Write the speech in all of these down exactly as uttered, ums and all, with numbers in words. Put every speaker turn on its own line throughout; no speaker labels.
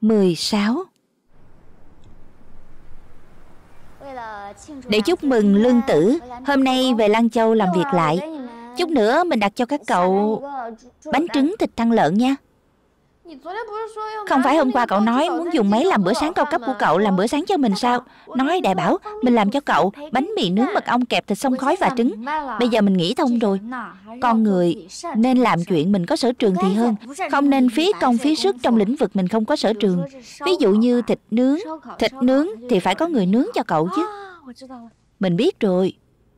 mười sáu. Để chúc mừng Lương Tử hôm nay về Lăng Châu làm việc lại, chút nữa mình đặt cho các cậu bánh trứng thịt thăn lợn nha. Không phải hôm qua cậu nói muốn dùng máy làm bữa sáng cao cấp của cậu làm bữa sáng cho mình sao? Nói đại bảo mình làm cho cậu bánh mì nướng mật ong kẹp thịt xông khói và trứng. Bây giờ mình nghĩ thông rồi. Con người nên làm chuyện mình có sở trường thì hơn, không nên phí công phí sức trong lĩnh vực mình không có sở trường. Ví dụ như thịt nướng. Thịt nướng thì phải có người nướng cho cậu chứ. Mình biết rồi.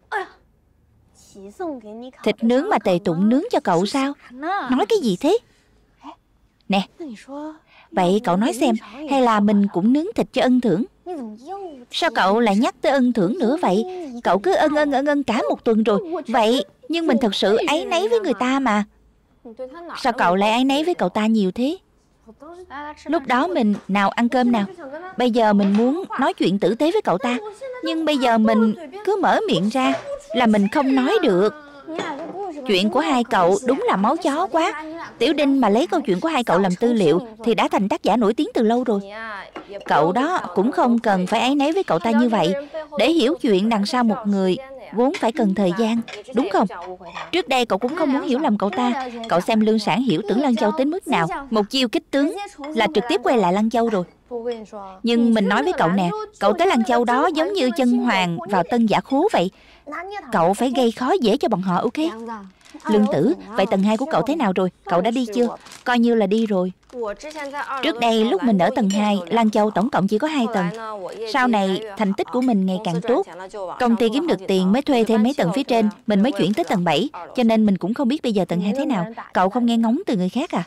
Thịt nướng mà Tề Tụng nướng cho cậu sao? Nói cái gì thế? Nè, vậy cậu nói xem, hay là mình cũng nướng thịt cho ân thưởng? Sao cậu lại nhắc tới ân thưởng nữa vậy? Cậu cứ ân ân ân ân cả một tuần rồi. Vậy, nhưng mình thật sự áy náy với người ta mà. Sao cậu lại áy náy với cậu ta nhiều thế? Lúc đó mình nào ăn cơm nào. Bây giờ mình muốn nói chuyện tử tế với cậu ta, nhưng bây giờ mình cứ mở miệng ra là mình không nói được. Chuyện của hai cậu đúng là máu chó quá. Tiểu Đinh mà lấy câu chuyện của hai cậu làm tư liệu thì đã thành tác giả nổi tiếng từ lâu rồi. Cậu đó cũng không cần phải áy náy với cậu ta như vậy. Để hiểu chuyện đằng sau một người vốn phải cần thời gian, đúng không? Trước đây cậu cũng không muốn hiểu lầm cậu ta. Cậu xem Lương Sản hiểu tưởng Lăng Châu đến mức nào, một chiêu kích tướng là trực tiếp quay lại Lăng Châu rồi. Nhưng mình nói với cậu nè, cậu tới Lăng Châu đó giống như chân hoàng vào tân giả khố vậy. Cậu phải gây khó dễ cho bọn họ, ok? Lương Tử, vậy tầng hai của cậu thế nào rồi? Cậu đã đi chưa? Coi như là đi rồi. Trước đây lúc mình ở tầng hai, Lăng Châu tổng cộng chỉ có hai tầng. Sau này thành tích của mình ngày càng tốt, công ty kiếm được tiền mới thuê thêm mấy tầng phía trên. Mình mới chuyển tới tầng bảy, cho nên mình cũng không biết bây giờ tầng hai thế nào. Cậu không nghe ngóng từ người khác à?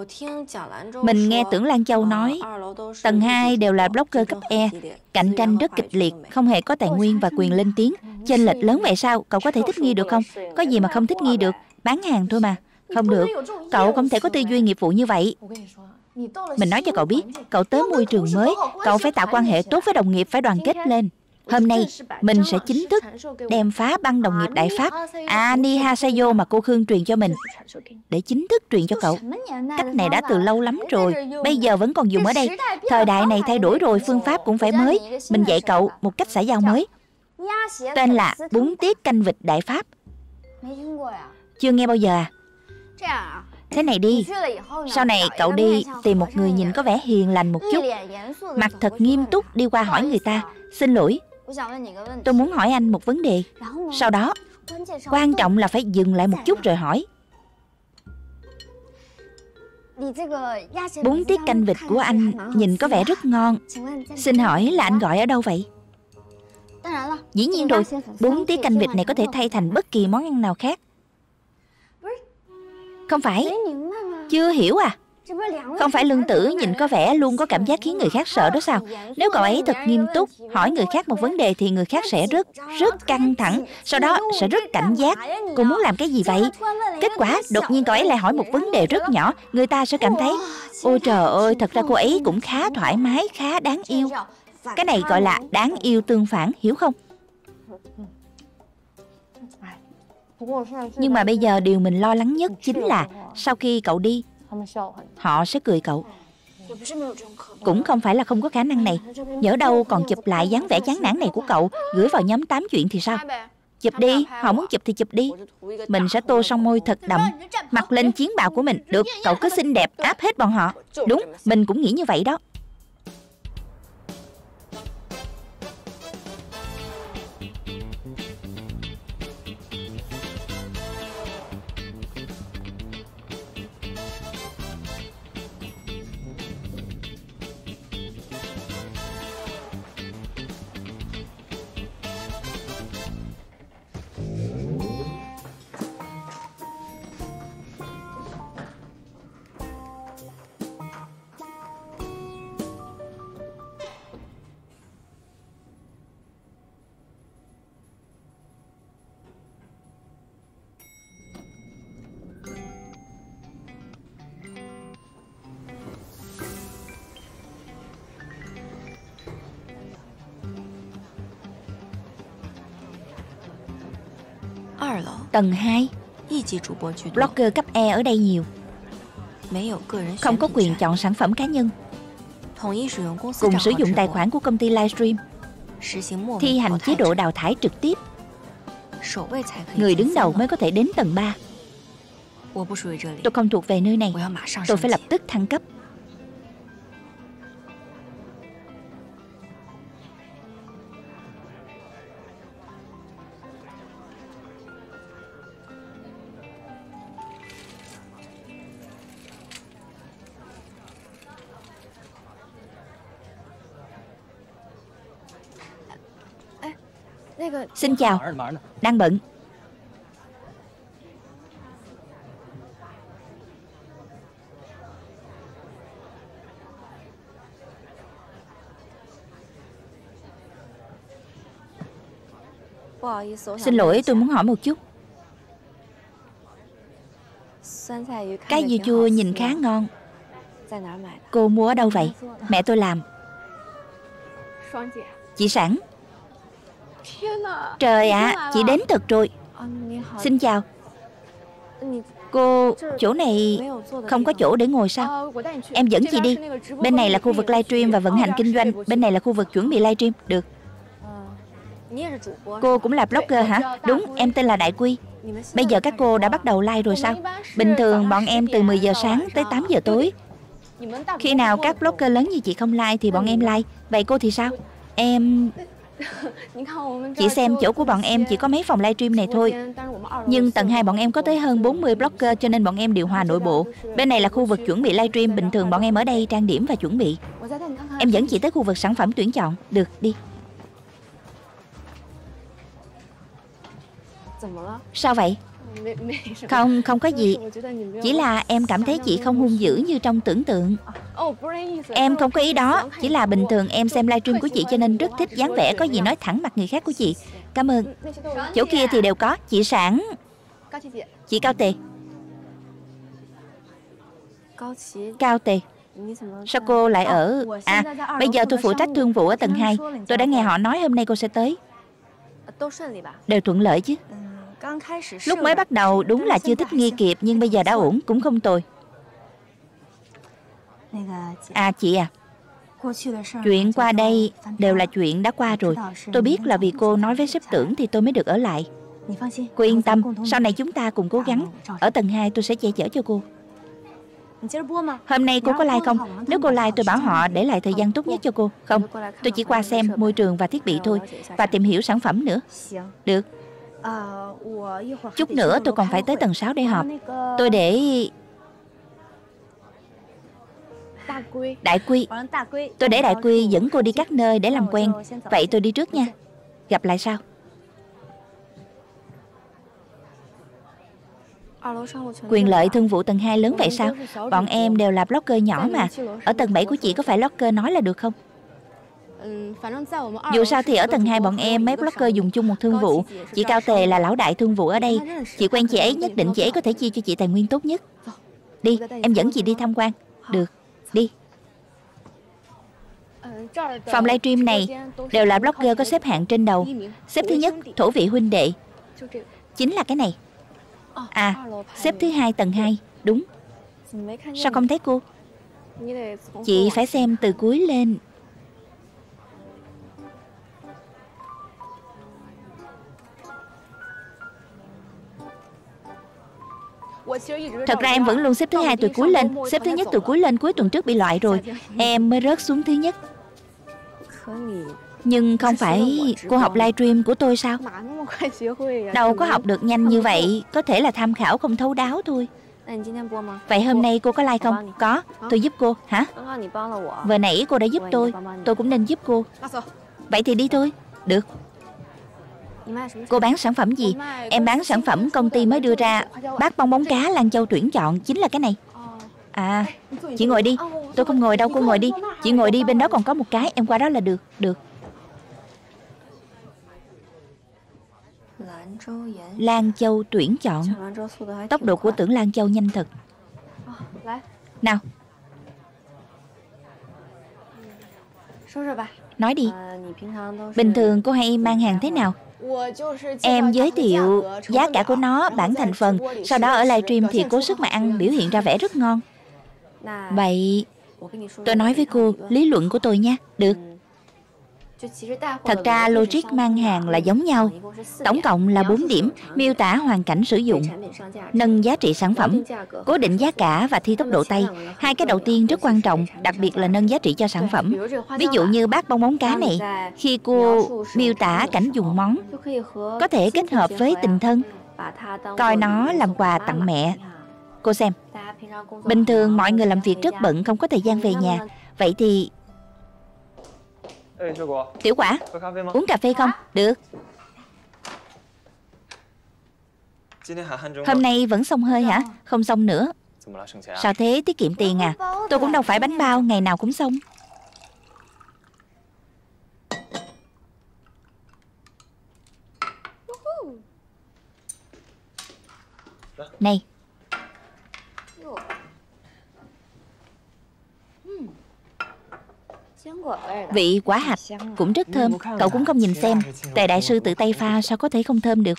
Mình nghe tưởng Lan Châu nói tầng hai đều là blogger cấp E, cạnh tranh rất kịch liệt, không hề có tài nguyên và quyền lên tiếng. Chênh lệch lớn vậy sao? Cậu có thể thích nghi được không? Có gì mà không thích nghi được? Bán hàng thôi mà. Không được, cậu không thể có tư duy nghiệp vụ như vậy. Mình nói cho cậu biết, cậu tới môi trường mới, cậu phải tạo quan hệ tốt với đồng nghiệp, phải đoàn kết lên. Hôm nay, mình sẽ chính thức đem phá băng đồng nghiệp Đại Pháp Anihasayo mà cô Khương truyền cho mình, để chính thức truyền cho cậu. Cách này đã từ lâu lắm rồi, bây giờ vẫn còn dùng ở đây. Thời đại này thay đổi rồi, phương pháp cũng phải mới. Mình dạy cậu một cách xã giao mới, tên là bún tiết canh vịt Đại Pháp. Chưa nghe bao giờ à? Thế này đi, sau này cậu đi tìm một người nhìn có vẻ hiền lành một chút, mặt thật nghiêm túc đi qua hỏi người ta: xin lỗi, tôi muốn hỏi anh một vấn đề. Sau đó, quan trọng là phải dừng lại một chút rồi hỏi: bún tiết canh vịt của anh nhìn có vẻ rất ngon, xin hỏi là anh gọi ở đâu vậy? Dĩ nhiên rồi, bún tiết canh vịt này có thể thay thành bất kỳ món ăn nào khác. Không phải, chưa hiểu à? Không phải Lương Tử nhìn có vẻ luôn có cảm giác khiến người khác sợ đó sao? Nếu cậu ấy thật nghiêm túc hỏi người khác một vấn đề thì người khác sẽ rất, rất căng thẳng, sau đó sẽ rất cảnh giác. Cô muốn làm cái gì vậy? Kết quả đột nhiên cậu ấy lại hỏi một vấn đề rất nhỏ, người ta sẽ cảm thấy: ôi trời ơi, thật ra cô ấy cũng khá thoải mái, khá đáng yêu. Cái này gọi là đáng yêu tương phản, hiểu không? Nhưng mà bây giờ điều mình lo lắng nhất chính là sau khi cậu đi, họ sẽ cười cậu. Cũng không phải là không có khả năng này. Nhỡ đâu còn chụp lại dáng vẻ chán nản này của cậu, gửi vào nhóm tám chuyện thì sao? Chụp đi, họ muốn chụp thì chụp đi. Mình sẽ tô son môi thật đậm, mặc lên chiến bào của mình. Được, cậu cứ xinh đẹp áp hết bọn họ. Đúng, mình cũng nghĩ như vậy đó. Tầng hai, blogger cấp E ở đây nhiều, không có quyền chọn sản phẩm cá nhân. cùng sử dụng tài khoản của công ty livestream, thi hành chế độ đào thải trực tiếp. Người đứng đầu mới có thể đến tầng ba. Tôi không thuộc về nơi này. Tôi phải lập tức thăng cấp. Xin chào. Đang bận. Xin lỗi, tôi muốn hỏi một chút. Cái dưa chua nhìn khá ngon. Cô mua ở đâu vậy? Mẹ tôi làm. Chị Sản. Trời ạ, à, chị đến thật rồi. Xin chào. Cô, chỗ này không có chỗ để ngồi sao? Em dẫn chị đi. Bên này là khu vực livestream và vận hành kinh doanh. Bên này là khu vực chuẩn bị livestream. Được. Cô cũng là blogger hả? Đúng, em tên là Đại Quy. Bây giờ các cô đã bắt đầu live rồi sao? Bình thường bọn em từ mười giờ sáng tới tám giờ tối. Khi nào các blogger lớn như chị không live thì bọn em live. Vậy cô thì sao? Em... Chị xem chỗ của bọn em chỉ có mấy phòng livestream này thôi. Nhưng tầng hai bọn em có tới hơn bốn mươi blogger, cho nên bọn em điều hòa nội bộ. Bên này là khu vực chuẩn bị livestream. Bình thường bọn em ở đây trang điểm và chuẩn bị. Em dẫn chị tới khu vực sản phẩm tuyển chọn. Được, đi. Sao vậy? Không, không có gì. Chỉ là em cảm thấy chị không hung dữ như trong tưởng tượng. Em không có ý đó. Chỉ là bình thường em xem livestream của chị cho nên rất thích dáng vẻ có gì nói thẳng mặt người khác của chị. Cảm ơn. Chỗ kia thì đều có. Chị Sản. Chị Cao Tề. Cao Tề. Sao cô lại ở... À, bây giờ tôi phụ trách thương vụ ở tầng hai. Tôi đã nghe họ nói hôm nay cô sẽ tới. Đều thuận lợi chứ? Lúc mới bắt đầu đúng là chưa thích nghi kịp, nhưng bây giờ đã ổn, cũng không tồi. À chị à, chuyện qua đây đều là chuyện đã qua rồi. Tôi biết là vì cô nói với sếp Tưởng thì tôi mới được ở lại. Cô yên tâm, sau này chúng ta cùng cố gắng. Ở tầng hai tôi sẽ che chở cho cô. Hôm nay cô có like không? Nếu cô like tôi bảo họ để lại thời gian tốt nhất cho cô. Không, tôi chỉ qua xem môi trường và thiết bị thôi, và tìm hiểu sản phẩm nữa. Được. Chút nữa tôi còn phải tới tầng sáu để họp. Tôi để... Đại Quy. Tôi để Đại Quy dẫn cô đi các nơi để làm quen. Vậy tôi đi trước nha. Gặp lại sau. Quyền lợi thương vụ tầng hai lớn vậy sao? Bọn em đều là blogger nhỏ mà. Ở tầng bảy của chị có phải blogger nói là được không? Dù sao thì ở tầng hai bọn em mấy blogger dùng chung một thương vụ. Chị Cao Tề là lão đại thương vụ ở đây. Chị quen chị ấy, nhất định chị ấy có thể chia cho chị tài nguyên tốt nhất. Đi, em dẫn chị đi tham quan. Được, đi. Phòng livestream này đều là blogger có xếp hạng trên đầu. Xếp thứ nhất, Thổ Vị Huynh Đệ. Chính là cái này. À, xếp thứ hai tầng hai. Đúng. Sao không thấy cô? Chị phải xem từ cuối lên. Thật ra em vẫn luôn xếp thứ hai từ cuối lên. Xếp thứ nhất từ cuối lên cuối tuần trước bị loại rồi. Em mới rớt xuống thứ nhất. Nhưng không phải cô học livestream của tôi sao? Đâu có học được nhanh như vậy. Có thể là tham khảo không thấu đáo thôi. Vậy hôm nay cô có like không? Có, tôi giúp cô. Hả? Vừa nãy cô đã giúp tôi, tôi cũng nên giúp cô. Vậy thì đi thôi. Được. Cô bán sản phẩm gì? Em bán sản phẩm công ty mới đưa ra. Bát bong bóng cá Lan Châu tuyển chọn. Chính là cái này. À, chị ngồi đi. Tôi không ngồi đâu, cô ngồi đi. Chị ngồi đi, bên đó còn có một cái. Em qua đó là được. Được. Lan Châu tuyển chọn. Tốc độ của Tưởng Lan Châu nhanh thật. Nào. Nói đi. Bình thường cô hay mang hàng thế nào? Em giới thiệu giá cả của nó, bảng thành phần. Sau đó ở livestream thì cố sức mà ăn, biểu hiện ra vẻ rất ngon. Vậy Tôi nói với cô lý luận của tôi nha. Được. Thật ra logic mang hàng là giống nhau. Tổng cộng là bốn điểm: miêu tả hoàn cảnh sử dụng, nâng giá trị sản phẩm, cố định giá cả và thi tốc độ tay. Hai cái đầu tiên rất quan trọng, đặc biệt là nâng giá trị cho sản phẩm. Ví dụ như bát bong bóng cá này, khi cô miêu tả cảnh dùng món, có thể kết hợp với tình thân, coi nó làm quà tặng mẹ. Cô xem, bình thường mọi người làm việc rất bận, không có thời gian về nhà. Vậy thì... Tiểu Quả, uống cà phê không? Được. Hôm nay vẫn xông hơi hả? Không xông nữa. Sao thế, tiết kiệm tiền à? Tôi cũng đâu phải bánh bao, ngày nào cũng xông. Này, vị quả hạch cũng rất thơm. Cậu cũng không nhìn xem, Tề đại sư tự tay pha, sao có thể không thơm được.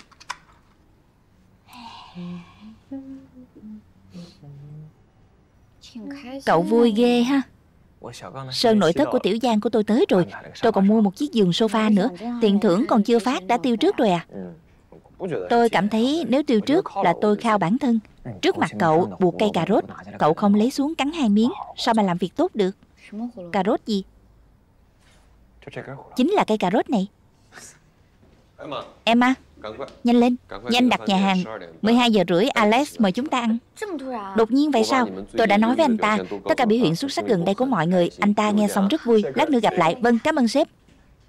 Cậu vui ghê ha. Sơn nội thất của Tiểu Giang của tôi tới rồi. Tôi còn mua một chiếc giường sofa nữa. Tiền thưởng còn chưa phát đã tiêu trước rồi à? Tôi cảm thấy nếu tiêu trước là tôi khao bản thân. Trước mặt cậu buộc cây cà rốt, cậu không lấy xuống cắn hai miếng, sao mà làm việc tốt được? Cà rốt gì? Chính là cây cà rốt này. Emma, nhanh lên, nhanh đặt nhà hàng. mười hai giờ rưỡi Alex mời chúng ta ăn. Đột nhiên vậy sao? Tôi đã nói với anh ta tất cả biểu hiện xuất sắc gần đây của mọi người. Anh ta nghe xong rất vui. Lát nữa gặp lại. Vâng, cảm ơn sếp.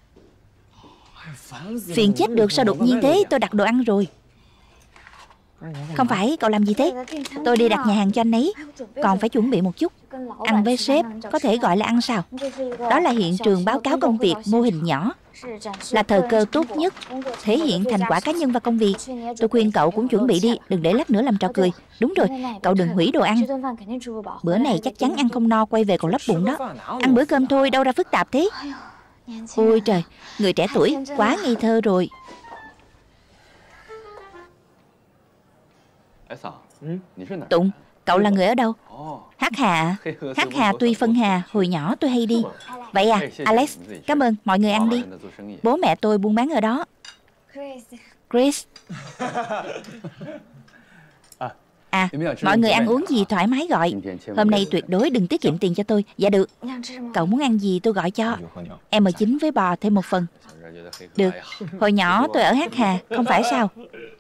Phiền chết được, sao đột nhiên thế? Tôi đặt đồ ăn rồi. Không phải, cậu làm gì thế? Tôi đi đặt nhà hàng cho anh ấy. Còn phải chuẩn bị một chút. Ăn với sếp có thể gọi là ăn sao? Đó là hiện trường báo cáo công việc mô hình nhỏ, là thời cơ tốt nhất thể hiện thành quả cá nhân và công việc. Tôi khuyên cậu cũng chuẩn bị đi, đừng để lát nữa làm trò cười. Đúng rồi, cậu đừng hủy đồ ăn. Bữa này chắc chắn ăn không no, quay về còn lấp bụng đó. Ăn bữa cơm thôi, đâu ra phức tạp thế. Ôi trời, người trẻ tuổi quá ngây thơ rồi. Tụng, cậu là người ở đâu? Hắc Hà. Hắc Hà tuy phân Hà, hồi nhỏ tôi hay đi. Vậy à, Alex, cảm ơn, mọi người ăn đi. Bố mẹ tôi buôn bán ở đó. Chris. À, mọi người ăn uống gì thoải mái gọi. Hôm nay tuyệt đối đừng tiết kiệm tiền cho tôi. Dạ được. Cậu muốn ăn gì tôi gọi cho. Em mờ chín với bò thêm một phần. Được. Hồi nhỏ tôi ở Hắc Hà, không phải sao?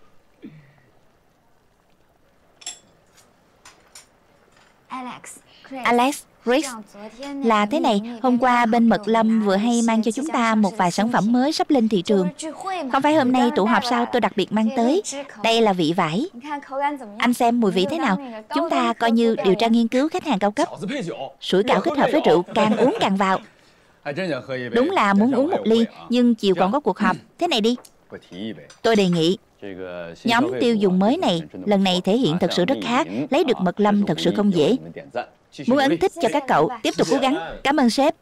Alex, Chris, là thế này, hôm qua bên Mật Lâm vừa hay mang cho chúng ta một vài sản phẩm mới sắp lên thị trường. Không phải hôm nay tụ họp sao, tôi đặc biệt mang tới. Đây là vị vải. Anh xem mùi vị thế nào. Chúng ta coi như điều tra nghiên cứu khách hàng cao cấp. Sủi cảo kết hợp với rượu, càng uống càng vào. Đúng là muốn uống một ly, nhưng chiều còn có cuộc họp. Thế này đi, tôi đề nghị nhóm tiêu dùng mới này lần này thể hiện thật sự rất khá. Lấy được Mật Lâm thật sự không dễ. Muốn ấn thích cho các cậu. Tiếp tục cố gắng. Cảm ơn sếp.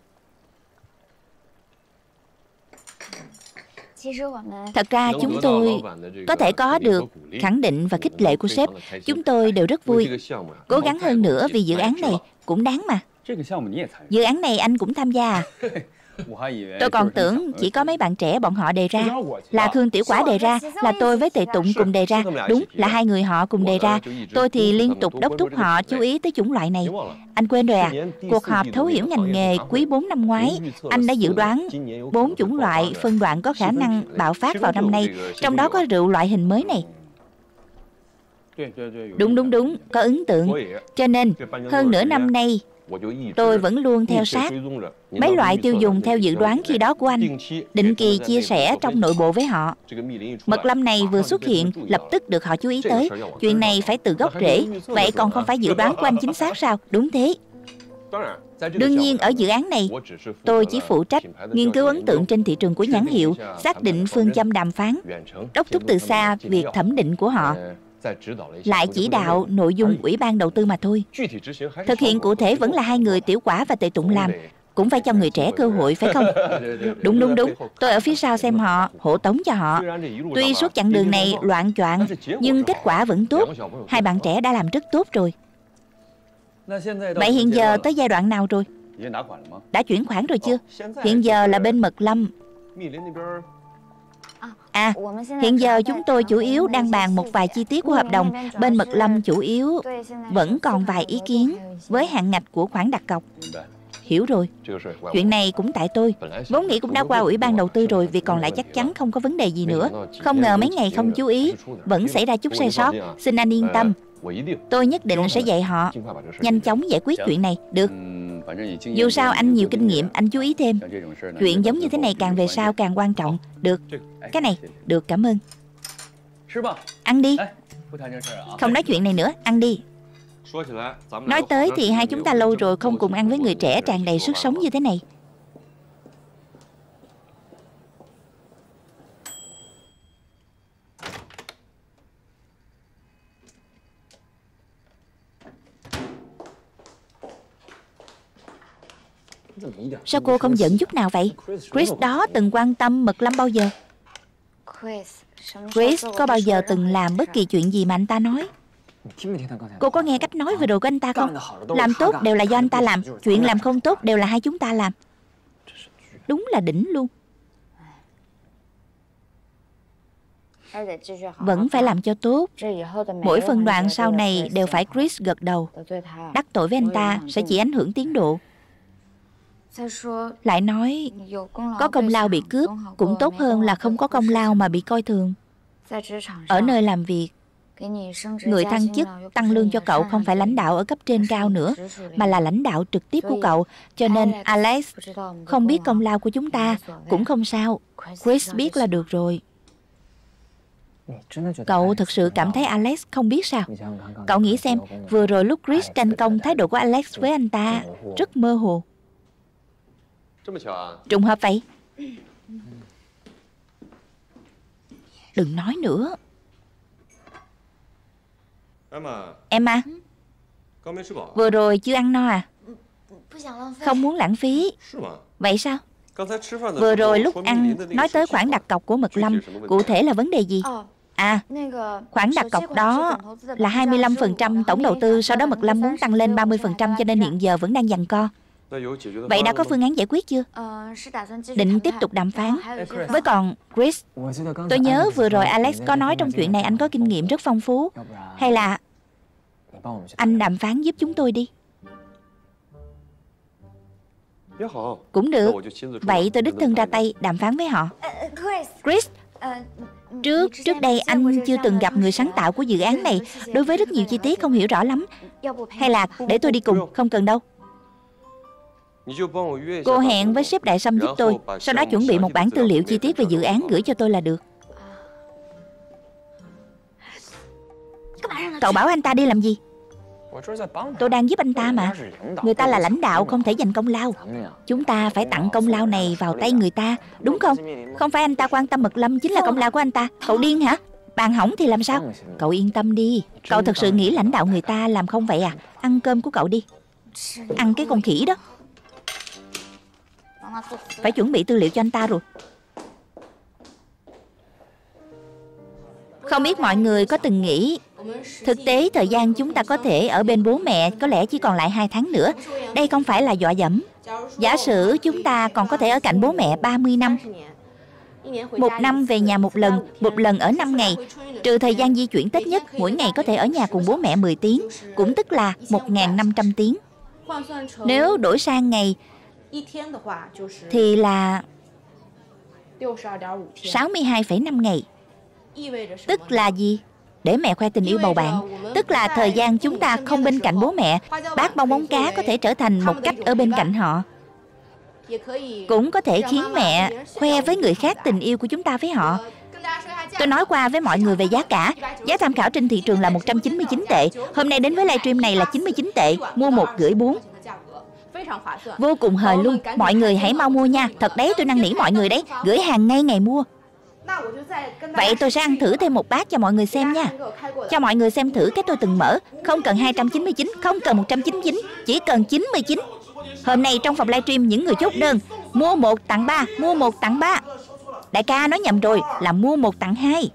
Thật ra chúng tôi có thể có được khẳng định và khích lệ của sếp. Chúng tôi đều rất vui. Cố gắng hơn nữa vì dự án này cũng đáng mà. Dự án này anh cũng tham gia à? Tôi còn tưởng chỉ có mấy bạn trẻ bọn họ đề ra. Là Khương Tiểu Quả đề ra, là tôi với Tề Tụng cùng đề ra. Đúng, là hai người họ cùng đề ra. Tôi thì liên tục đốc thúc họ chú ý tới chủng loại này. Anh quên rồi à? Cuộc họp thấu hiểu ngành nghề quý bốn năm ngoái, anh đã dự đoán bốn chủng loại phân đoạn có khả năng bạo phát vào năm nay. Trong đó có rượu loại hình mới này. Đúng đúng đúng, có ấn tượng. Cho nên hơn nửa năm nay tôi vẫn luôn theo sát mấy loại tiêu dùng theo dự đoán khi đó của anh, định kỳ chia sẻ trong nội bộ với họ. Mật Lâm này vừa xuất hiện lập tức được họ chú ý tới. Chuyện này phải từ gốc rễ. Vậy còn không phải dự đoán của anh chính xác sao? Đúng thế. Đương nhiên ở dự án này tôi chỉ phụ trách nghiên cứu ấn tượng trên thị trường của nhãn hiệu, xác định phương châm đàm phán, đốc thúc từ xa việc thẩm định của họ, lại chỉ đạo nội dung ủy ban đầu tư mà thôi. Thực hiện cụ thể vẫn là hai người Tiểu Quả và Tề Tụng làm. Cũng phải cho người trẻ cơ hội phải không? Đúng đúng đúng, tôi ở phía sau xem họ, hộ tống cho họ. Tuy suốt chặng đường này loạn choạng, nhưng kết quả vẫn tốt. Hai bạn trẻ đã làm rất tốt rồi. Vậy hiện giờ tới giai đoạn nào rồi? Đã chuyển khoản rồi chưa? Hiện giờ là bên Mật Lâm. À, hiện giờ chúng tôi chủ yếu đang bàn một vài chi tiết của hợp đồng. Bên Mật Lâm chủ yếu vẫn còn vài ý kiến với hạn ngạch của khoản đặt cọc. Hiểu rồi. Chuyện này cũng tại tôi. Vốn nghĩ cũng đã qua ủy ban đầu tư rồi, vì còn lại chắc chắn không có vấn đề gì nữa. Không ngờ mấy ngày không chú ý vẫn xảy ra chút sai sót. Xin anh yên tâm, tôi nhất định sẽ dạy họ nhanh chóng giải quyết chuyện này. Được. Dù sao anh nhiều kinh nghiệm, anh chú ý thêm. Chuyện giống như thế này càng về sau càng quan trọng. Được. Cái này. Được, cảm ơn. Ăn đi. Không nói chuyện này nữa, ăn đi. Nói tới thì hai chúng ta lâu rồi không cùng ăn với người trẻ tràn đầy sức sống như thế này. Sao cô không giận chút nào vậy? Chris đó từng quan tâm Mật Lâm bao giờ? Chris có bao giờ từng làm bất kỳ chuyện gì mà anh ta nói? Cô có nghe cách nói vừa rồi của anh ta không? Làm tốt đều là do anh ta làm, chuyện làm không tốt đều là hai chúng ta làm. Đúng là đỉnh luôn. Vẫn phải làm cho tốt. Mỗi phân đoạn sau này đều phải Chris gật đầu. Đắc tội với anh ta sẽ chỉ ảnh hưởng tiến độ. Lại nói, có công lao bị cướp cũng tốt hơn là không có công lao mà bị coi thường. Ở nơi làm việc, người thăng chức, tăng lương cho cậu không phải lãnh đạo ở cấp trên cao nữa, mà là lãnh đạo trực tiếp của cậu. Cho nên Alex không biết công lao của chúng ta cũng không sao. Chris biết là được rồi. Cậu thật sự cảm thấy Alex không biết sao? Cậu nghĩ xem, vừa rồi lúc Chris tranh công, thái độ của Alex với anh ta rất mơ hồ. Trùng hợp vậy. Đừng nói nữa. Emma, vừa rồi chưa ăn no à? Không muốn lãng phí. Vậy sao? Vừa rồi lúc ăn nói tới khoản đặt cọc của Mật Lâm, cụ thể là vấn đề gì? À, khoản đặt cọc đó là hai mươi lăm phần trăm tổng đầu tư. Sau đó Mật Lâm muốn tăng lên ba mươi phần trăm, cho nên hiện giờ vẫn đang giằng co. Vậy đã có phương án giải quyết chưa? Định tiếp tục đàm phán. Với còn Chris, tôi nhớ vừa rồi Alex có nói trong chuyện này anh có kinh nghiệm rất phong phú. Hay là anh đàm phán giúp chúng tôi đi? Cũng được. Vậy tôi đích thân ra tay đàm phán với họ. Chris, Trước trước đây anh chưa từng gặp người sáng tạo của dự án này. Đối với rất nhiều chi tiết không hiểu rõ lắm. Hay là để tôi đi cùng? Không cần đâu. Cô hẹn với sếp Đại Sâm giúp tôi, sau đó chuẩn bị một bản tư liệu chi tiết về dự án gửi cho tôi là được. Cậu bảo anh ta đi làm gì? Tôi đang giúp anh ta mà. Người ta là lãnh đạo, không thể giành công lao. Chúng ta phải tặng công lao này vào tay người ta, đúng không? Không phải anh ta quan tâm Mật Lâm chính là công lao của anh ta. Cậu điên hả? Bàn hỏng thì làm sao? Cậu yên tâm đi. Cậu thật sự nghĩ lãnh đạo người ta làm không vậy à? Ăn cơm của cậu đi. Ăn cái con khỉ đó. Phải chuẩn bị tư liệu cho anh ta rồi. Không biết mọi người có từng nghĩ, thực tế thời gian chúng ta có thể ở bên bố mẹ có lẽ chỉ còn lại hai tháng nữa. Đây không phải là dọa dẫm. Giả sử chúng ta còn có thể ở cạnh bố mẹ ba mươi năm. Một năm về nhà một lần, một lần ở năm ngày. Trừ thời gian di chuyển Tết nhất, mỗi ngày có thể ở nhà cùng bố mẹ mười tiếng, cũng tức là một nghìn năm trăm tiếng. Nếu đổi sang ngày thì là sáu mươi hai phẩy năm ngày. Tức là gì? Để mẹ khoe tình yêu bầu bạn. Tức là thời gian chúng ta không bên cạnh bố mẹ, bát bong bóng cá có thể trở thành một cách ở bên cạnh họ. Cũng có thể khiến mẹ khoe với người khác tình yêu của chúng ta với họ. Tôi nói qua với mọi người về giá cả. Giá tham khảo trên thị trường là một trăm chín mươi chín tệ. Hôm nay đến với livestream này là chín mươi chín tệ. Mua một gửi bốn. Vô cùng hời luôn. Mọi người hãy mau mua nha. Thật đấy, tôi năn nỉ mọi người đấy. Gửi hàng ngay ngày mua. Vậy tôi sẽ ăn thử thêm một bát cho mọi người xem nha. Cho mọi người xem thử cái tôi từng mở. Không cần hai trăm chín mươi chín, không cần một trăm chín mươi chín, chỉ cần chín mươi chín. Hôm nay trong phòng livestream những người chốt đơn mua một tặng ba, mua một tặng ba. Đại ca nói nhầm rồi, là mua một tặng hai.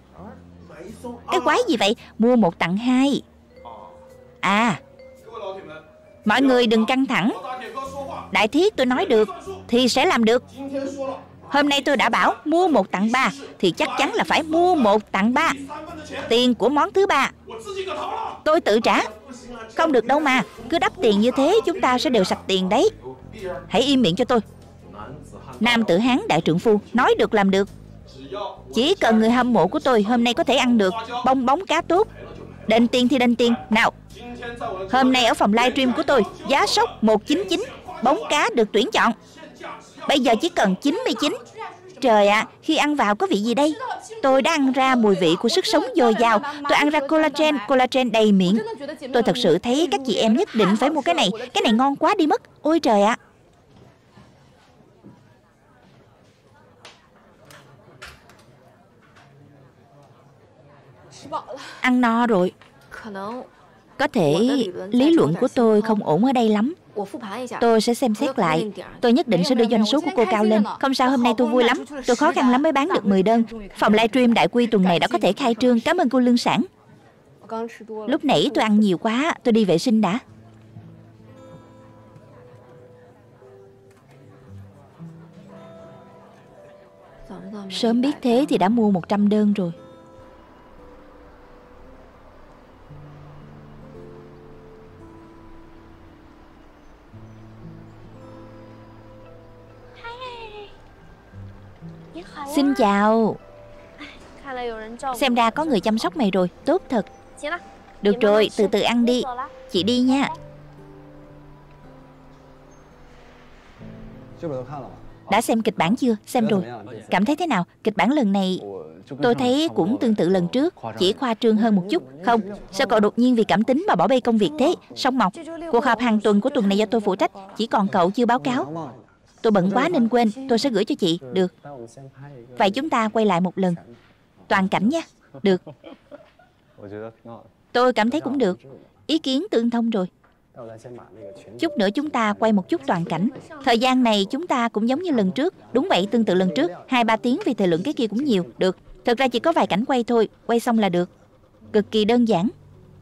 Cái quái gì vậy? Mua một tặng hai. À, Mọi người đừng căng thẳng. Đại thiết tôi nói được thì sẽ làm được. Hôm nay tôi đã bảo mua một tặng ba thì chắc chắn là phải mua một tặng ba. Tiền của món thứ ba tôi tự trả. Không được đâu mà. Cứ đắp tiền như thế chúng ta sẽ đều sạch tiền đấy. Hãy im miệng cho tôi. Nam tử Hán đại trượng phu, nói được làm được. Chỉ cần người hâm mộ của tôi hôm nay có thể ăn được bong bóng cá tốt, đền tiền thì đền tiền. Nào, hôm nay ở phòng livestream của tôi giá sốc một trăm chín mươi chín, bóng cá được tuyển chọn. Bây giờ chỉ cần chín mươi chín. Trời ạ, à, khi ăn vào có vị gì đây? Tôi đã ăn ra mùi vị của sức sống dồi dào. Tôi ăn ra collagen, collagen đầy miệng. Tôi thật sự thấy các chị em nhất định phải mua cái này. Cái này ngon quá đi mất. Ôi trời ạ. À. Ăn no rồi. Có thể lý luận của tôi không ổn ở đây lắm. Tôi sẽ xem xét lại. Tôi nhất định sẽ đưa doanh số của cô cao lên. Không sao, hôm nay tôi vui lắm. Tôi khó khăn lắm mới bán được mười đơn. Phòng livestream Đại Quy tuần này đã có thể khai trương. Cảm ơn cô Lương Sản. Lúc nãy tôi ăn nhiều quá. Tôi đi vệ sinh đã. Sớm biết thế thì đã mua một trăm đơn rồi. Xin chào. Xem ra có người chăm sóc mày rồi. Tốt thật. Được rồi, từ từ ăn đi. Chị đi nha. Đã xem kịch bản chưa? Xem rồi. Cảm thấy thế nào? Kịch bản lần này tôi thấy cũng tương tự lần trước, chỉ khoa trương hơn một chút. Không, sao cậu đột nhiên vì cảm tính mà bỏ bê công việc thế? Song Mộc, cuộc họp hàng tuần của tuần này do tôi phụ trách. Chỉ còn cậu chưa báo cáo. Tôi bận quá nên quên. Tôi sẽ gửi cho chị. Được. Vậy chúng ta quay lại một lần. Toàn cảnh nha. Được. Tôi cảm thấy cũng được. Ý kiến tương thông rồi. Chút nữa chúng ta quay một chút toàn cảnh. Thời gian này chúng ta cũng giống như lần trước. Đúng vậy, tương tự lần trước. Hai ba tiếng vì thời lượng cái kia cũng nhiều. Được. Thực ra chỉ có vài cảnh quay thôi. Quay xong là được. Cực kỳ đơn giản.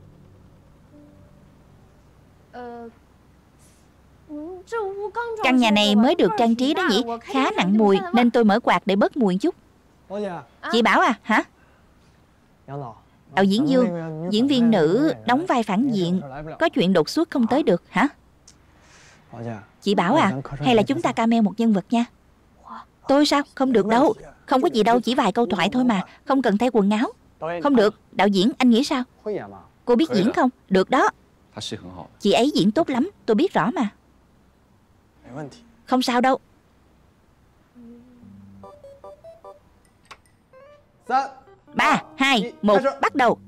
Căn nhà này mới được trang trí đó nhỉ. Khá nặng mùi nên tôi mở quạt để bớt mùi chút. Chị Bảo à? Hả? Đạo diễn Dương, diễn viên nữ đóng vai phản diện, có chuyện đột xuất không tới được hả? Chị Bảo à, hay là chúng ta cameo một nhân vật nha. Tôi sao? Không được đâu. Không có gì đâu, chỉ vài câu thoại thôi mà. Không cần thay quần áo. Không được. Đạo diễn, anh nghĩ sao? Cô biết diễn không? Được đó. Chị ấy diễn tốt lắm, tôi biết rõ mà. Không sao đâu. Ba, hai, một, bắt đầu.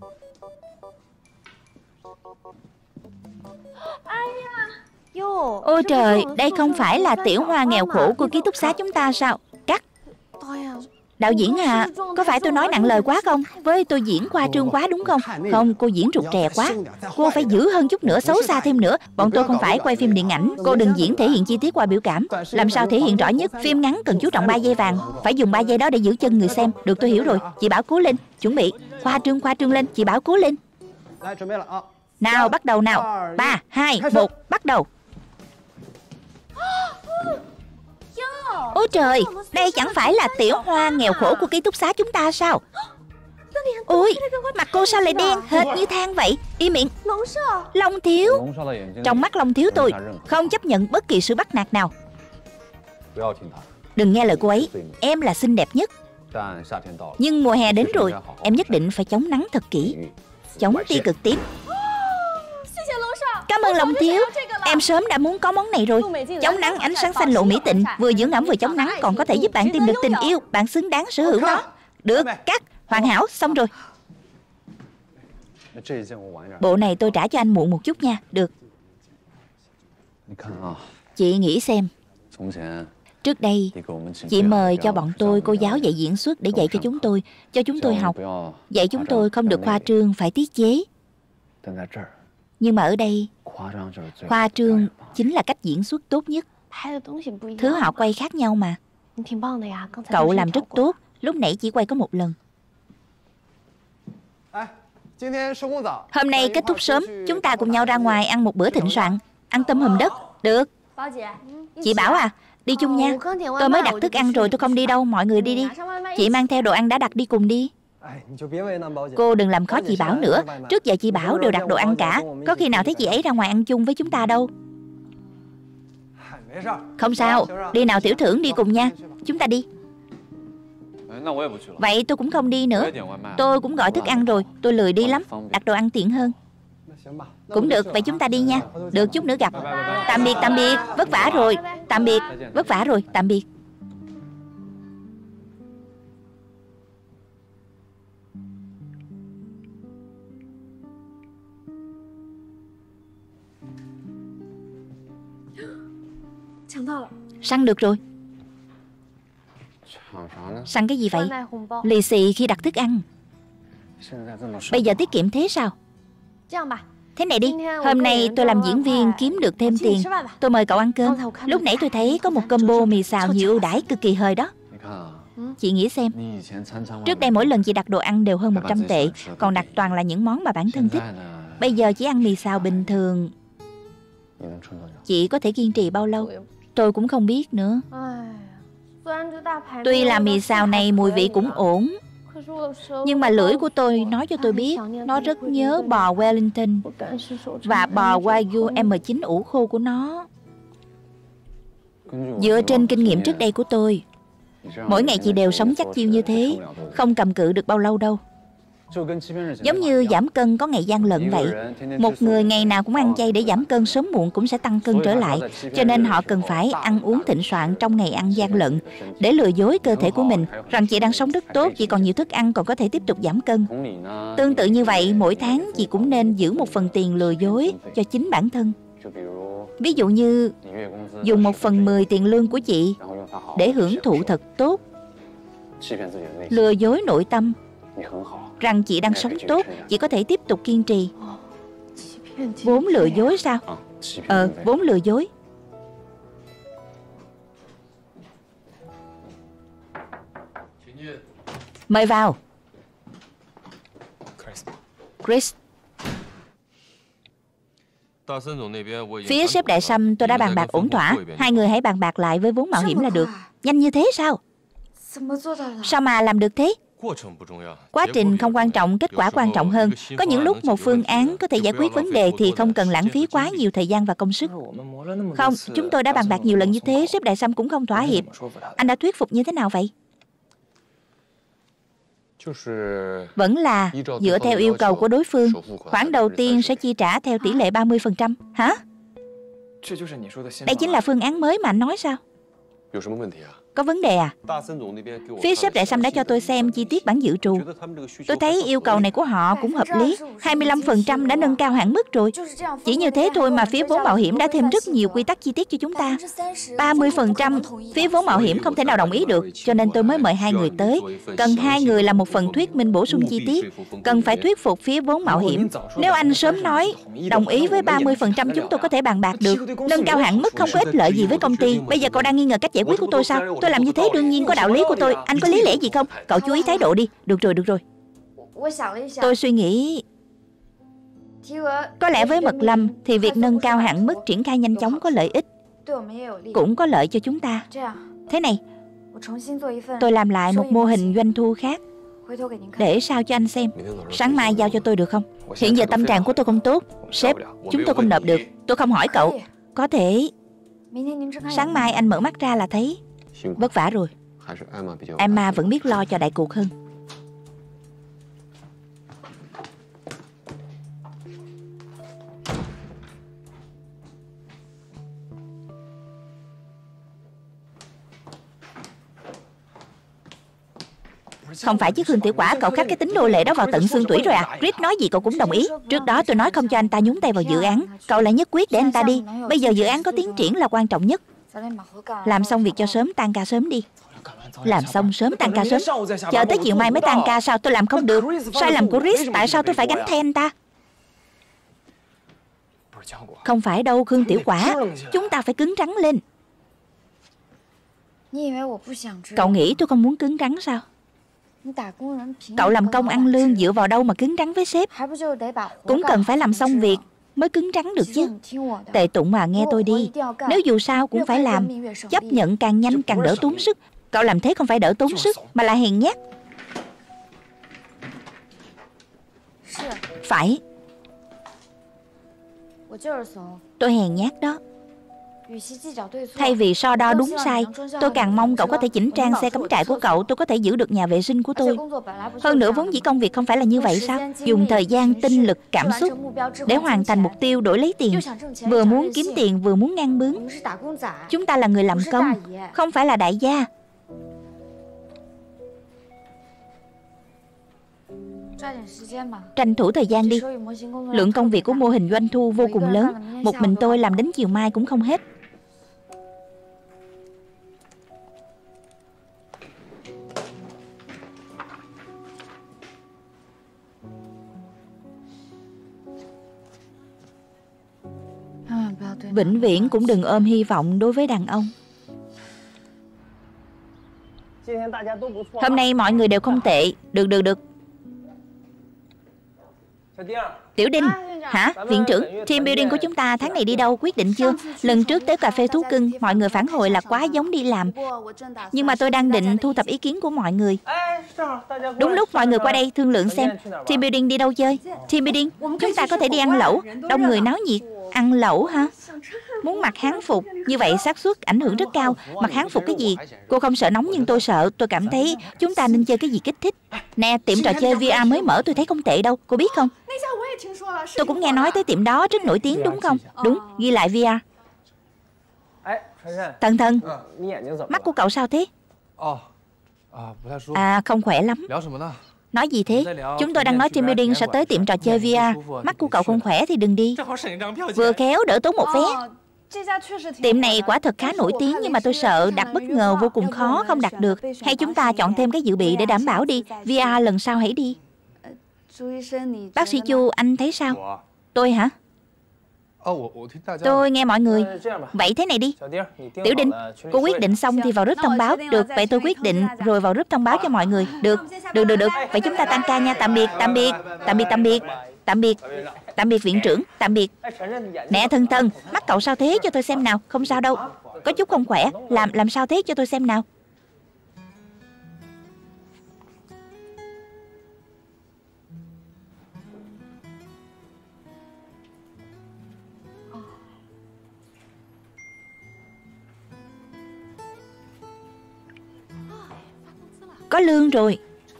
Ôi trời, đây không phải là tiểu hoa nghèo khổ của ký túc xá chúng ta sao? Cắt. Đạo diễn à, có phải tôi nói nặng lời quá không? Với tôi diễn khoa trương quá đúng không? Không, cô diễn rụt rè quá. Cô phải dữ hơn chút nữa, xấu xa thêm nữa. Bọn tôi không phải quay phim điện ảnh. Cô đừng diễn thể hiện chi tiết qua biểu cảm. Làm sao thể hiện rõ nhất? Phim ngắn cần chú trọng ba giây vàng. Phải dùng ba giây đó để giữ chân người xem. Được, tôi hiểu rồi. Chị Bảo cố lên. Chuẩn bị. Khoa trương khoa trương lên. Chị Bảo cố lên. Nào, bắt đầu nào. Ba, hai, một, bắt đầu. Ôi trời, đây chẳng phải là tiểu hoa nghèo khổ của ký túc xá chúng ta sao? Ôi, mặt cô sao lại đen hệt như than vậy? Im miệng. Long Thiếu. Trong mắt Long Thiếu tôi không chấp nhận bất kỳ sự bắt nạt nào. Đừng nghe lời cô ấy. Em là xinh đẹp nhất. Nhưng mùa hè đến rồi, em nhất định phải chống nắng thật kỹ. Chống tia cực tím. Cảm ơn Long Thiếu. Em sớm đã muốn có món này rồi. Chống nắng ánh sáng xanh lộ mỹ tịnh, vừa dưỡng ẩm vừa chống nắng, còn có thể giúp bạn tìm được tình yêu. Bạn xứng đáng sở hữu nó. Được, cắt. Hoàn hảo, xong rồi. Bộ này tôi trả cho anh muộn một chút nha. Được. Chị nghĩ xem. Trước đây chị mời cho bọn tôi cô giáo dạy diễn xuất để dạy cho chúng tôi, cho chúng tôi học. Dạy chúng tôi không được khoa trương, phải tiết chế. Nhưng mà ở đây, khoa trương chính là cách diễn xuất tốt nhất. Thứ họ quay khác nhau mà. Cậu làm rất tốt. Lúc nãy chỉ quay có một lần. Hôm nay kết thúc sớm, chúng ta cùng nhau ra ngoài ăn một bữa thịnh soạn. Ăn tôm hùm đất. Được. Chị Bảo à, đi chung nha. Tôi mới đặt thức ăn rồi, tôi không đi đâu. Mọi người đi đi. Chị mang theo đồ ăn đã đặt đi cùng đi. Cô đừng làm khó chị Bảo nữa. Trước giờ chị Bảo đều đặt đồ ăn cả. Có khi nào thấy chị ấy ra ngoài ăn chung với chúng ta đâu. Không sao. Đi nào Tiểu Thưởng, đi cùng nha. Chúng ta đi. Vậy tôi cũng không đi nữa. Tôi cũng gọi thức ăn rồi. Tôi lười đi lắm. Đặt đồ ăn tiện hơn. Cũng được, vậy chúng ta đi nha. Được, chút nữa gặp. Tạm biệt, tạm biệt. Vất vả rồi. Tạm biệt. Vất vả rồi, tạm biệt. Săn được rồi. Săn cái gì vậy? Lì xì khi đặt thức ăn. Bây giờ tiết kiệm thế sao? Thế này đi, hôm nay tôi làm diễn viên kiếm được thêm tiền. Tôi mời cậu ăn cơm. Lúc nãy tôi thấy có một combo mì xào nhiều ưu đãi cực kỳ hời đó. Chị nghĩ xem, trước đây mỗi lần chị đặt đồ ăn đều hơn một trăm tệ, còn đặt toàn là những món mà bản thân thích. Bây giờ chỉ ăn mì xào bình thường. Chị có thể kiên trì bao lâu? Tôi cũng không biết nữa. Tuy là mì xào này mùi vị cũng ổn, nhưng mà lưỡi của tôi nói cho tôi biết nó rất nhớ bò Wellington và bò Wagyu M chín ủ khô của nó. Dựa trên kinh nghiệm trước đây của tôi, mỗi ngày chị đều sống chắc chiêu như thế, không cầm cự được bao lâu đâu. Giống như giảm cân có ngày gian lận vậy. Một người ngày nào cũng ăn chay để giảm cân, sớm muộn cũng sẽ tăng cân trở lại. Cho nên họ cần phải ăn uống thịnh soạn trong ngày ăn gian lận, để lừa dối cơ thể của mình rằng chị đang sống rất tốt, chị còn nhiều thức ăn, còn có thể tiếp tục giảm cân. Tương tự như vậy, mỗi tháng chị cũng nên giữ một phần tiền lừa dối cho chính bản thân. Ví dụ như dùng một phần mười tiền lương của chị để hưởng thụ thật tốt, lừa dối nội tâm rằng chị đang sống tốt, chị có thể tiếp tục kiên trì. Vốn lừa dối sao? Ờ, vốn lừa dối. Mời vào. Chris. Phía sếp Đại Sâm tôi đã bàn bạc ổn thỏa. Hai người hãy bàn bạc lại với vốn mạo hiểm là được. Nhanh như thế sao? Sao mà làm được thế? Quá trình không quan trọng, kết quả quan trọng hơn. Có những lúc một phương án có thể giải quyết vấn đề thì không cần lãng phí quá nhiều thời gian và công sức. Không, chúng tôi đã bàn bạc nhiều lần như thế, sếp Đại Sâm cũng không thỏa hiệp. Anh đã thuyết phục như thế nào vậy? Vẫn là dựa theo yêu cầu của đối phương. Khoản đầu tiên sẽ chi trả theo tỷ lệ ba mươi phần trăm. Hả? Đây chính là phương án mới mà anh nói sao? Có vấn đề à? Phía sếp Đại Sâm đã cho tôi xem chi tiết bản dự trù. Tôi thấy yêu cầu này của họ cũng hợp lý. hai mươi lăm phần trăm đã nâng cao hạn mức rồi. Chỉ như thế thôi mà phía vốn mạo hiểm đã thêm rất nhiều quy tắc chi tiết cho chúng ta. ba mươi phần trăm phía vốn mạo hiểm không thể nào đồng ý được, cho nên tôi mới mời hai người tới. Cần hai người làm một phần thuyết minh bổ sung chi tiết. Cần phải thuyết phục phía vốn mạo hiểm. Nếu anh sớm nói đồng ý với ba mươi phần trăm, chúng tôi có thể bàn bạc được. Nâng cao hạn mức không có ích lợi gì với công ty. Bây giờ cậu đang nghi ngờ cách giải quyết của tôi sao? Tôi làm như thế đương nhiên có đạo lý của tôi. Anh có lý lẽ gì không? Cậu chú ý thái độ đi. Được rồi, được rồi. Tôi suy nghĩ, có lẽ với Mật Lâm thì việc nâng cao hạn mức triển khai nhanh chóng có lợi ích, cũng có lợi cho chúng ta. Thế này, tôi làm lại một mô hình doanh thu khác, để sao cho anh xem. Sáng mai giao cho tôi được không? Hiện giờ tâm trạng của tôi không tốt. Sếp, chúng tôi không nộp được. Tôi không hỏi cậu. Có thể sáng mai anh mở mắt ra là thấy. Vất vả rồi. Emma vẫn biết lo cho đại cuộc hơn. Không phải chứ Khương Tiểu Quả, cậu khắc cái tính nô lệ đó vào tận xương tủy rồi à? Chris nói gì cậu cũng đồng ý. Trước đó tôi nói không cho anh ta nhúng tay vào dự án, cậu lại nhất quyết để anh ta đi. Bây giờ dự án có tiến triển là quan trọng nhất. Làm xong việc cho sớm, tan ca sớm đi. Làm xong sớm tan ca sớm. Chờ tới chiều mai mới tan ca sao? Tôi làm không được. Sai lầm của Chris, tại sao tôi phải gánh thay anh ta? Không phải đâu Khương Tiểu Quả, chúng ta phải cứng rắn lên. Cậu nghĩ tôi không muốn cứng rắn sao? Cậu làm công ăn lương dựa vào đâu mà cứng rắn với sếp? Cũng cần phải làm xong việc, mới cứng rắn được chứ. Tệ Tụng à, nghe tôi đi. Nếu dù sao cũng phải làm. Chấp nhận càng nhanh càng đỡ tốn sức. Cậu làm thế không phải đỡ tốn sức mà là hèn nhát. Phải. Tôi hèn nhát đó. Thay vì so đo đúng sai, tôi càng mong cậu có thể chỉnh trang xe cắm trại của cậu. Tôi có thể giữ được nhà vệ sinh của tôi. Hơn nữa vốn dĩ công việc không phải là như vậy sao? Dùng thời gian, tinh lực, cảm xúc để hoàn thành mục tiêu đổi lấy tiền. Vừa muốn kiếm tiền vừa muốn ngang bướng. Chúng ta là người làm công, không phải là đại gia. Tranh thủ thời gian đi. Lượng công việc của mô hình doanh thu vô cùng lớn. Một mình tôi làm đến chiều mai cũng không hết. Vĩnh viễn cũng đừng ôm hy vọng đối với đàn ông. Hôm nay mọi người đều không tệ. Được được được. Tiểu Đinh. Hả? Viện trưởng, team building của chúng ta tháng này đi đâu quyết định chưa? Lần trước tới cà phê thú cưng, mọi người phản hồi là quá giống đi làm. Nhưng mà tôi đang định thu thập ý kiến của mọi người. Đúng lúc mọi người qua đây thương lượng xem team building đi đâu chơi. Team building, chúng ta có thể đi ăn lẩu. Đông người náo nhiệt. Ăn lẩu hả? Muốn mặc hán phục, như vậy xác suất ảnh hưởng rất cao. Mặc hán phục cái gì? Cô không sợ nóng nhưng tôi sợ. Tôi cảm thấy chúng ta nên chơi cái gì kích thích. Nè, tiệm trò chơi vê rờ mới mở tôi thấy không tệ đâu. Cô biết không? Tôi cũng nghe nói tới tiệm đó rất nổi tiếng đúng không? Đúng, ghi lại vê rờ. Thần Thần, mắt của cậu sao thế? À, không khỏe lắm. Nói gì thế? Chúng tôi đang nói team building sẽ tới tiệm trò chơi vê rờ. Mắt của cậu không khỏe thì đừng đi. Vừa khéo đỡ tốn một vé. Tiệm này quả thật khá nổi tiếng, nhưng mà tôi sợ đặt bất ngờ vô cùng khó không đặt được. Hay chúng ta chọn thêm cái dự bị để đảm bảo đi. vê rờ lần sau hãy đi. Bác sĩ Chu, anh thấy sao? Tôi hả? Tôi nghe mọi người. Vậy thế này đi. Tiểu Đinh, cô quyết định xong thì vào group thông báo. Được, vậy tôi quyết định rồi vào group thông báo cho mọi người. Được, được, được, được. Vậy chúng ta tan ca nha. Tạm biệt, tạm biệt, tạm biệt, tạm biệt, tạm biệt, tạm biệt viện trưởng, tạm biệt. Nè Thân Thân, mắt cậu sao thế cho tôi xem nào. Không sao đâu. Có chút không khỏe. Làm làm sao thế cho tôi xem nào. Có lương rồi.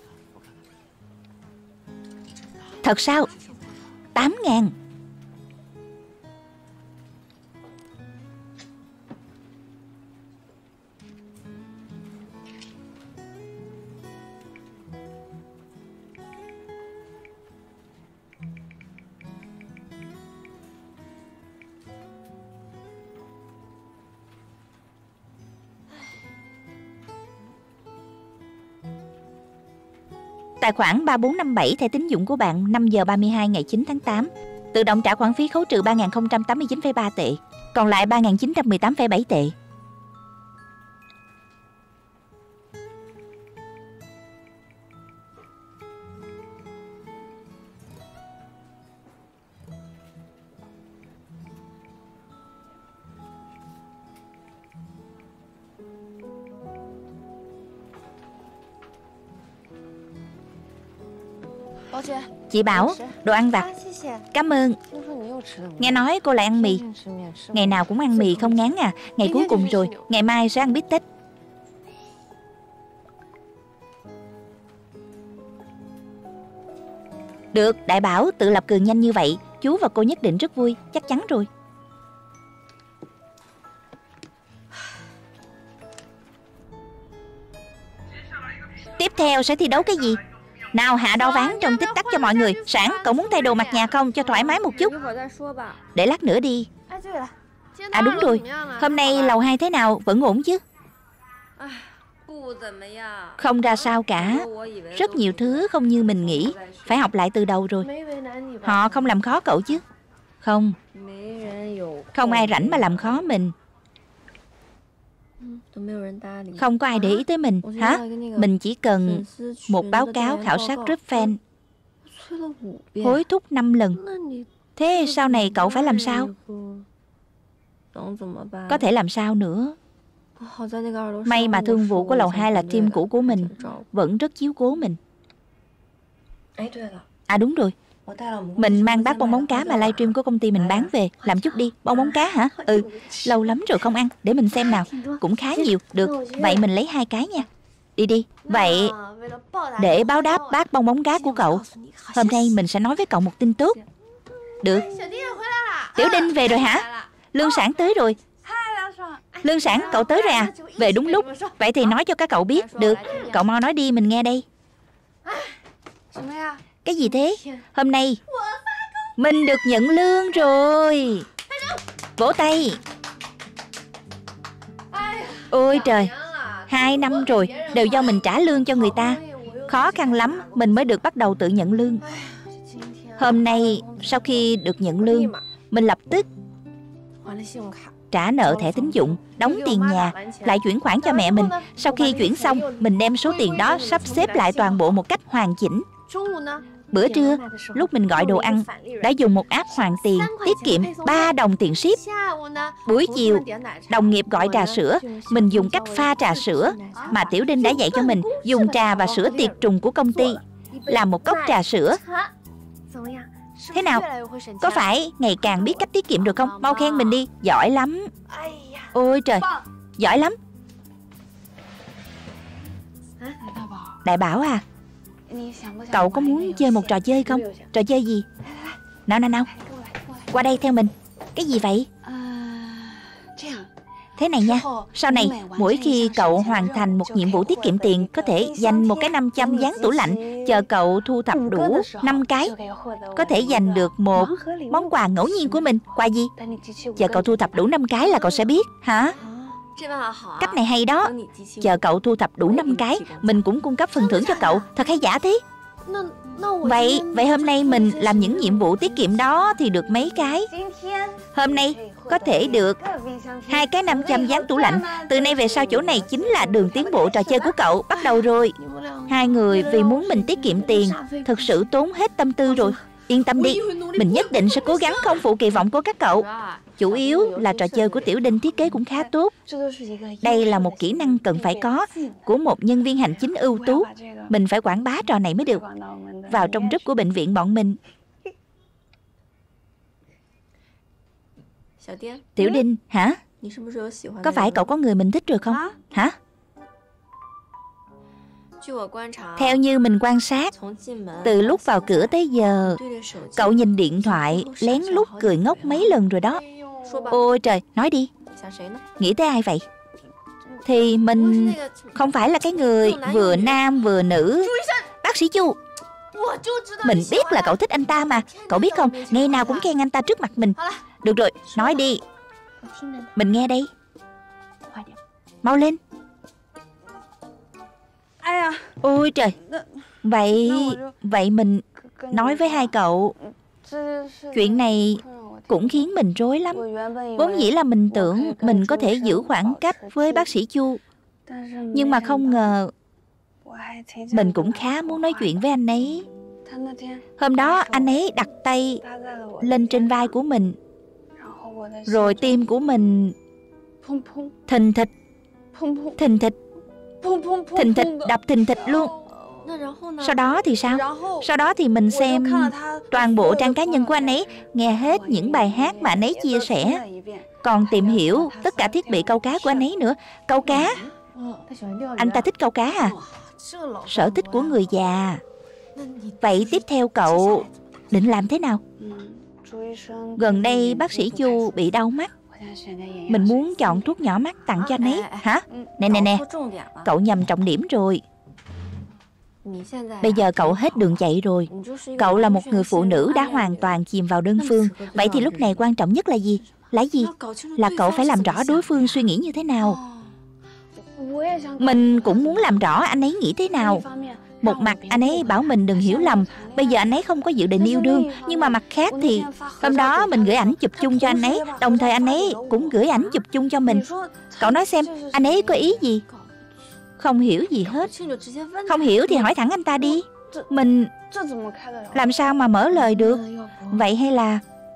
Thật sao? Tám ngàn. Tài khoản ba bốn năm bảy thẻ tín dụng của bạn năm giờ ba mươi hai ngày chín tháng tám. Tự động trả khoản phí khấu trừ ba nghìn không trăm tám mươi chín phẩy ba tệ. Còn lại ba nghìn chín trăm mười tám phẩy bảy tệ. Chị Bảo, đồ ăn vặt. Cảm ơn. Nghe nói cô lại ăn mì. Ngày nào cũng ăn mì không ngán à. Ngày cuối cùng rồi, ngày mai sẽ ăn bít tết. Được, Đại Bảo tự lập cường nhanh như vậy, chú và cô nhất định rất vui. Chắc chắn rồi. Tiếp theo sẽ thi đấu cái gì? Nào hạ đo ván trong tích tắc cho mọi người. Sản, cậu muốn thay đồ mặc nhà không? Cho thoải mái một chút. Để lát nữa đi. À đúng rồi, hôm nay lầu hai thế nào? Vẫn ổn chứ? Không ra sao cả. Rất nhiều thứ không như mình nghĩ. Phải học lại từ đầu rồi. Họ không làm khó cậu chứ? Không. Không ai rảnh mà làm khó mình. Không có ai để ý tới mình. Hả? Mình chỉ cần một báo cáo khảo sát group fan hối thúc năm lần. Thế sau này cậu phải làm sao? Có thể làm sao nữa? May mà thương vụ của lầu hai là team cũ của mình, vẫn rất chiếu cố mình. À đúng rồi, mình mang bát bong bóng cá mà livestream của công ty mình bán về. Làm chút đi. Bong bóng cá hả? Ừ, lâu lắm rồi không ăn. Để mình xem nào. Cũng khá nhiều. Được, vậy mình lấy hai cái nha. Đi đi. Vậy để báo đáp bát bong bóng cá của cậu, hôm nay mình sẽ nói với cậu một tin tốt. Được. Tiểu Đinh về rồi hả? Lương Sản tới rồi. Lương Sản, cậu tới rồi à? Về đúng lúc. Vậy thì nói cho các cậu biết. Được, cậu mau nói đi, mình nghe đây. Cái gì thế? Hôm nay mình được nhận lương rồi. Vỗ tay. Ôi trời, hai năm rồi đều do mình trả lương cho người ta. Khó khăn lắm mình mới được bắt đầu tự nhận lương. Hôm nay sau khi được nhận lương, mình lập tức trả nợ thẻ tín dụng, đóng tiền nhà, lại chuyển khoản cho mẹ mình. Sau khi chuyển xong, mình đem số tiền đó sắp xếp lại toàn bộ một cách hoàn chỉnh. Bữa trưa, lúc mình gọi đồ ăn, đã dùng một app hoàn tiền, tiết kiệm ba đồng tiền ship. Buổi chiều, đồng nghiệp gọi trà sữa, mình dùng cách pha trà sữa mà Tiểu Đinh đã dạy cho mình, dùng trà và sữa tiệt trùng của công ty, làm một cốc trà sữa. Thế nào? Có phải ngày càng biết cách tiết kiệm được không? Mau khen mình đi, giỏi lắm. Ôi trời, giỏi lắm. Đại Bảo à, cậu có muốn chơi một trò chơi không? Trò chơi gì? Nào nào nào, qua đây theo mình. Cái gì vậy? Thế này nha, sau này mỗi khi cậu hoàn thành một nhiệm vụ tiết kiệm tiền, có thể dành một cái năm trăm dán tủ lạnh. Chờ cậu thu thập đủ năm cái, có thể giành được một món quà ngẫu nhiên của mình. Quà gì? Chờ cậu thu thập đủ năm cái là cậu sẽ biết. Hả? Cách này hay đó. Chờ cậu thu thập đủ năm cái, mình cũng cung cấp phần thưởng cho cậu. Thật hay giả thế? Vậy Vậy hôm nay mình làm những nhiệm vụ tiết kiệm đó thì được mấy cái? Hôm nay có thể được hai cái năm trăm dán tủ lạnh. Từ nay về sau chỗ này chính là đường tiến bộ trò chơi của cậu. Bắt đầu rồi. Hai người vì muốn mình tiết kiệm tiền, thực sự tốn hết tâm tư rồi. Yên tâm đi, mình nhất định sẽ cố gắng không phụ kỳ vọng của các cậu. Chủ yếu là trò chơi của Tiểu Đinh thiết kế cũng khá tốt. Đây là một kỹ năng cần phải có của một nhân viên hành chính ưu tú. Mình phải quảng bá trò này mới được, vào trong group của bệnh viện bọn mình. Tiểu Đinh, hả? Có phải cậu có người mình thích rồi không? Hả? Theo như mình quan sát, từ lúc vào cửa tới giờ, cậu nhìn điện thoại lén lút cười ngốc mấy lần rồi đó. Ôi trời, nói đi. Nghĩ tới ai vậy? Thì mình không phải là cái người vừa nam vừa nữ. Bác sĩ Chu, mình biết là cậu thích anh ta mà. Cậu biết không, ngày nào cũng khen anh ta trước mặt mình. Được rồi, nói đi, mình nghe đây. Mau lên. Ôi trời. Vậy Vậy mình nói với hai cậu, chuyện này cũng khiến mình rối lắm. Vốn dĩ là mình tưởng mình có thể giữ khoảng cách với bác sĩ Chu, nhưng mà không ngờ mình cũng khá muốn nói chuyện với anh ấy. Hôm đó anh ấy đặt tay lên trên vai của mình, rồi tim của mình thình thịch, thình thịch, thình thịch, đập thình thịch luôn. Sau đó thì sao? Sau đó thì mình xem toàn bộ trang cá nhân của anh ấy, nghe hết những bài hát mà anh ấy chia sẻ, còn tìm hiểu tất cả thiết bị câu cá của anh ấy nữa. Câu cá? Anh ta thích câu cá à? Sở thích của người già. Vậy tiếp theo cậu định làm thế nào? Gần đây bác sĩ Chu bị đau mắt, mình muốn chọn thuốc nhỏ mắt tặng cho anh ấy. Hả? Nè nè nè, cậu nhầm trọng điểm rồi. Bây giờ cậu hết đường chạy rồi. Cậu là một người phụ nữ đã hoàn toàn chìm vào đơn phương. Vậy thì lúc này quan trọng nhất là gì? Là gì? Là cậu phải làm rõ đối phương suy nghĩ như thế nào. Mình cũng muốn làm rõ anh ấy nghĩ thế nào. Một mặt anh ấy bảo mình đừng hiểu lầm, bây giờ anh ấy không có dự định yêu đương. Nhưng mà mặt khác thì hôm đó mình gửi ảnh chụp chung cho anh ấy, đồng thời anh ấy cũng gửi ảnh chụp chung cho mình. Cậu nói xem, anh ấy có ý gì? Không hiểu gì hết. Không hiểu thì hỏi thẳng anh ta đi. Mình làm sao mà mở lời được? Vậy hay là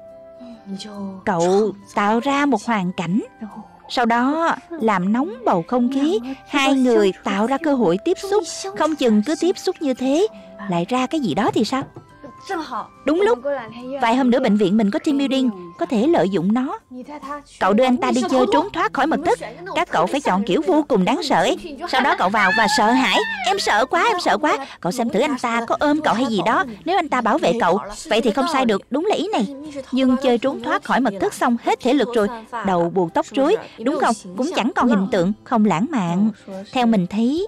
Cậu tạo ra một hoàn cảnh, sau đó làm nóng bầu không khí. Hai người tạo ra cơ hội tiếp xúc. Không chừng cứ tiếp xúc như thế lại ra cái gì đó thì sao? Đúng lúc. Vài hôm nữa bệnh viện mình có team building, có thể lợi dụng nó. Cậu đưa anh ta đi chơi trốn thoát khỏi mật thất. Các cậu phải chọn kiểu vô cùng đáng sợ ấy. Sau đó cậu vào và sợ hãi. Em sợ quá, em sợ quá. Cậu xem thử anh ta có ôm cậu hay gì đó. Nếu anh ta bảo vệ cậu, vậy thì không sai được. Đúng là ý này. Nhưng chơi trốn thoát khỏi mật thất xong hết thể lực rồi, đầu buộc tóc rối, đúng không? Cũng chẳng còn hình tượng, không lãng mạn. Theo mình thấy,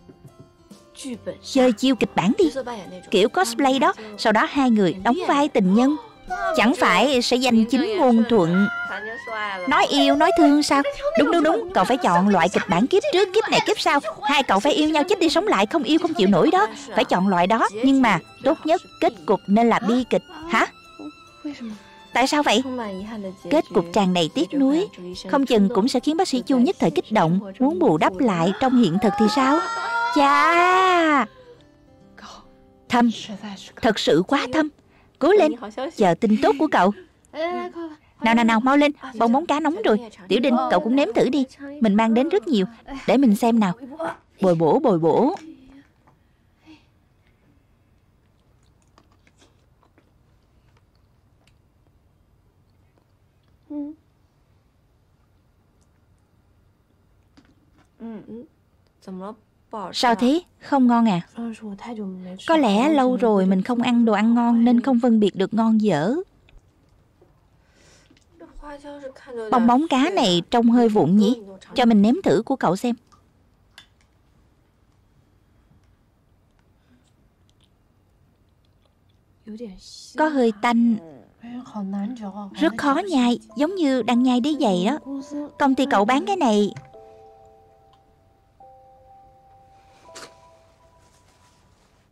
chơi chiêu kịch bản đi, kiểu cosplay đó. Sau đó hai người đóng vai tình nhân, chẳng phải sẽ danh chính ngôn thuận, nói yêu nói thương sao? Đúng đúng đúng. Cậu phải chọn loại kịch bản kiếp trước kiếp này kiếp sau. Hai cậu phải yêu nhau chết đi sống lại, không yêu không chịu nổi đó. Phải chọn loại đó. Nhưng mà tốt nhất kết cục nên là bi kịch. Hả? Tại sao vậy? Kết cục tràn đầy tiếc nuối, không chừng cũng sẽ khiến bác sĩ Chu nhất thời kích động, muốn bù đắp lại trong hiện thực thì sao? Chà, thâm, thật sự quá thâm. Cố lên, chờ tin tốt của cậu. Nào nào nào, mau lên, bong bóng cá nóng rồi. Tiểu Đinh, cậu cũng nếm thử đi. Mình mang đến rất nhiều, để mình xem nào. Bồi bổ, bồi bổ. Sao thế? Không ngon à? Có lẽ lâu rồi mình không ăn đồ ăn ngon nên không phân biệt được ngon dở. Bong bóng cá này trông hơi vụn nhỉ? Cho mình nếm thử của cậu xem. Có hơi tanh, rất khó nhai, giống như đang nhai đế giày đó. Công ty cậu bán cái này